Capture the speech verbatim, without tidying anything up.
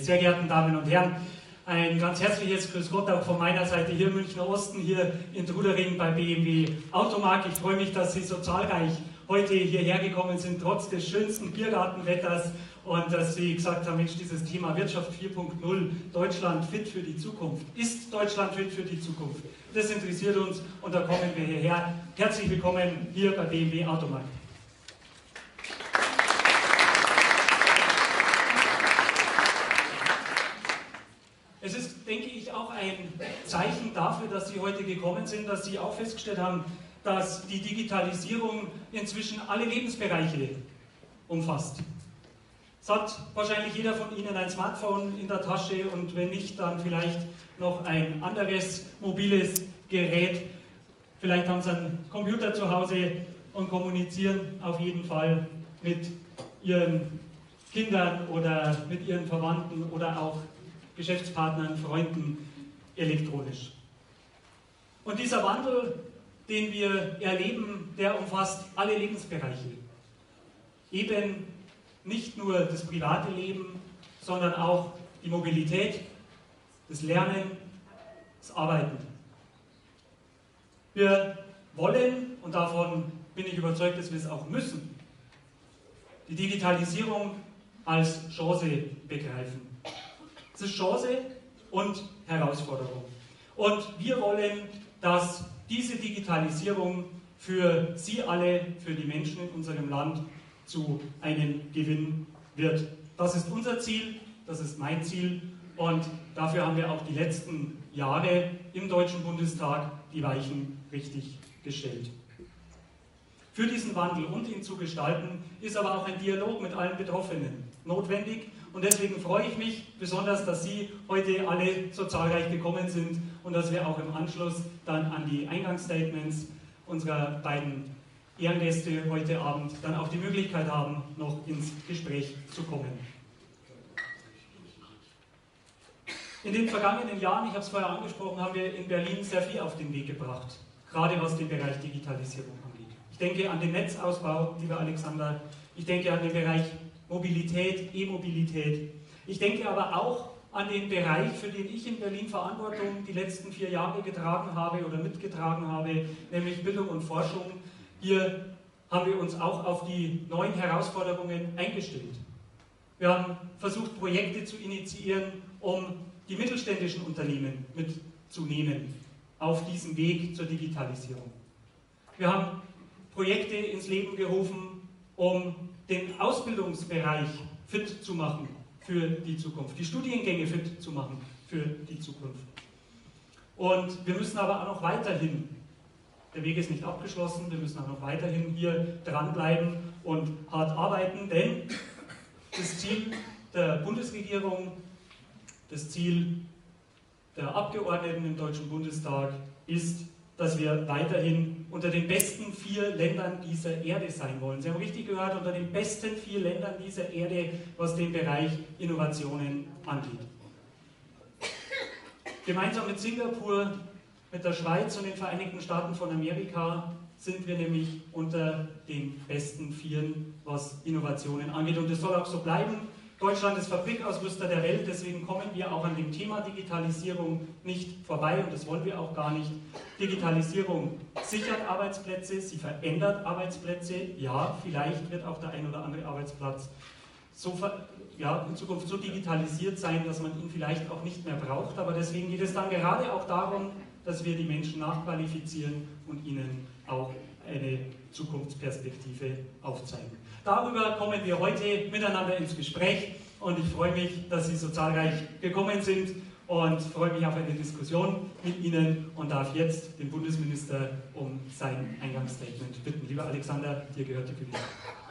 sehr geehrten Damen und Herren, ein ganz herzliches Grüß Gott auch von meiner Seite hier im Münchner Osten, hier in Trudering bei B M W Automark. Ich freue mich, dass Sie so zahlreich heute hierher gekommen sind, trotz des schönsten Biergartenwetters, und dass Sie gesagt haben, Mensch, dieses Thema Wirtschaft vier Punkt null, Deutschland fit für die Zukunft. Ist Deutschland fit für die Zukunft? Das interessiert uns und da kommen wir hierher. Herzlich willkommen hier bei B M W Automark. Es ist, denke ich, auch ein Zeichen dafür, dass Sie heute gekommen sind, dass Sie auch festgestellt haben, dass die Digitalisierung inzwischen alle Lebensbereiche umfasst. Es hat wahrscheinlich jeder von Ihnen ein Smartphone in der Tasche und wenn nicht, dann vielleicht noch ein anderes mobiles Gerät. Vielleicht haben Sie einen Computer zu Hause und kommunizieren auf jeden Fall mit Ihren Kindern oder mit Ihren Verwandten oder auch Geschäftspartnern, Freunden elektronisch. Und dieser Wandel, den wir erleben, der umfasst alle Lebensbereiche. Eben nicht nur das private Leben, sondern auch die Mobilität, das Lernen, das Arbeiten. Wir wollen, und davon bin ich überzeugt, dass wir es auch müssen, die Digitalisierung als Chance begreifen. Es ist Chance und Herausforderung. Und wir wollen, dass diese Digitalisierung für Sie alle, für die Menschen in unserem Land zu einem Gewinn wird. Das ist unser Ziel, das ist mein Ziel und dafür haben wir auch die letzten Jahre im Deutschen Bundestag die Weichen richtig gestellt. Für diesen Wandel und ihn zu gestalten, ist aber auch ein Dialog mit allen Betroffenen notwendig. Und deswegen freue ich mich besonders, dass Sie heute alle so zahlreich gekommen sind und dass wir auch im Anschluss dann an die Eingangsstatements unserer beiden Ehrengäste heute Abend dann auch die Möglichkeit haben, noch ins Gespräch zu kommen. In den vergangenen Jahren, ich habe es vorher angesprochen, haben wir in Berlin sehr viel auf den Weg gebracht, gerade was den Bereich Digitalisierung angeht. Ich denke an den Netzausbau, lieber Alexander, ich denke an den Bereich Mobilität, E-Mobilität. Ich denke aber auch an den Bereich, für den ich in Berlin Verantwortung die letzten vier Jahre getragen habe oder mitgetragen habe, nämlich Bildung und Forschung. Hier haben wir uns auch auf die neuen Herausforderungen eingestellt. Wir haben versucht, Projekte zu initiieren, um die mittelständischen Unternehmen mitzunehmen auf diesem Weg zur Digitalisierung. Wir haben Projekte ins Leben gerufen, um den Ausbildungsbereich fit zu machen für die Zukunft, die Studiengänge fit zu machen für die Zukunft. Und wir müssen aber auch noch weiterhin, der Weg ist nicht abgeschlossen, wir müssen auch noch weiterhin hier dranbleiben und hart arbeiten, denn das Ziel der Bundesregierung, das Ziel der Abgeordneten im Deutschen Bundestag ist, dass wir weiterhin unter den besten vier Ländern dieser Erde sein wollen. Sie haben richtig gehört, unter den besten vier Ländern dieser Erde, was den Bereich Innovationen angeht. Gemeinsam mit Singapur, mit der Schweiz und den Vereinigten Staaten von Amerika sind wir nämlich unter den besten Vieren, was Innovationen angeht. Und das soll auch so bleiben. Deutschland ist Fabrikausrüster der Welt, deswegen kommen wir auch an dem Thema Digitalisierung nicht vorbei und das wollen wir auch gar nicht. Digitalisierung sichert Arbeitsplätze, sie verändert Arbeitsplätze. Ja, vielleicht wird auch der ein oder andere Arbeitsplatz so, ja, in Zukunft so digitalisiert sein, dass man ihn vielleicht auch nicht mehr braucht, aber deswegen geht es dann gerade auch darum, dass wir die Menschen nachqualifizieren und ihnen auch eine Zukunftsperspektive aufzeigen. Darüber kommen wir heute miteinander ins Gespräch und ich freue mich, dass Sie so zahlreich gekommen sind und freue mich auf eine Diskussion mit Ihnen und darf jetzt den Bundesminister um sein Eingangsstatement bitten. Lieber Alexander, dir gehört die Bühne.